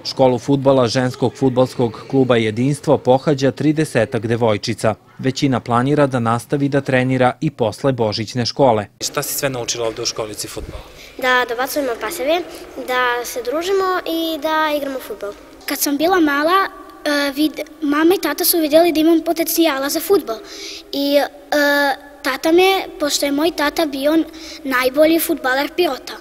Školu fudbala ženskog fudbalskog kluba Jedinstvo pohađa 30-ak devojčica. Većina planira da nastavi da trenira i posle božićne škole. Šta si sve naučila ovde u školici fudbala? Da dobacujemo paseve, da se družimo i da igramo fudbal. Kad sam bila mala, mama i tata su vidjeli da imam potencijala za fudbal. I tata me, pošto je moj tata bio najbolji fudbaler Pirota,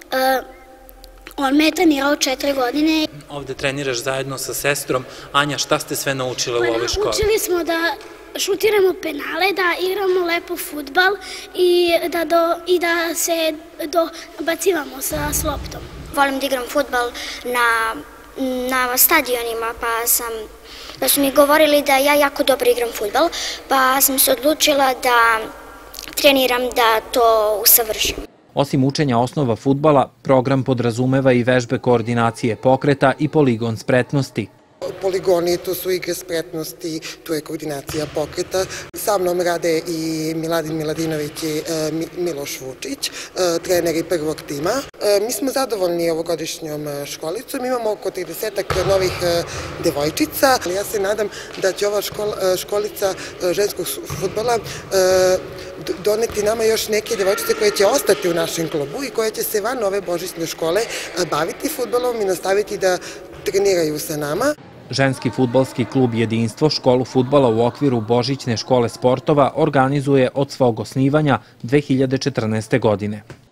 on me je trenirao 4 godine. Ovde treniraš zajedno sa sestrom. Anja, šta ste sve naučile u ovoj školi? Naučili smo da šutiramo penale, da igramo lepo fudbal i da se dobacivamo s loptom. Volim da igram fudbal na stadionima, pa su mi govorili da ja jako dobro igram fudbal, pa sam se odlučila da treniram da to usavršim. Osim učenja osnova fudbala, program podrazumeva i vežbe koordinacije pokreta i poligon spretnosti. Poligoni, to su igre spretnosti, tu je koordinacija pokreta. Sa mnom rade i Miladin Miladinović i Miloš Vučić, treneri prvog tima. Mi smo zadovoljni ovogodišnjom školicom, imamo oko 30-ak novih devojčica. Ja se nadam da će ova školica ženskog fudbala doneti nama još neke devojčice koje će ostati u našem klubu i koje će se van ove božićne škole baviti fudbalom i nastaviti da treniraju sa nama. Ženski fudbalski klub Jedinstvo školu fudbala u okviru Božićne škole sportova organizuje od svog osnivanja 2014. godine.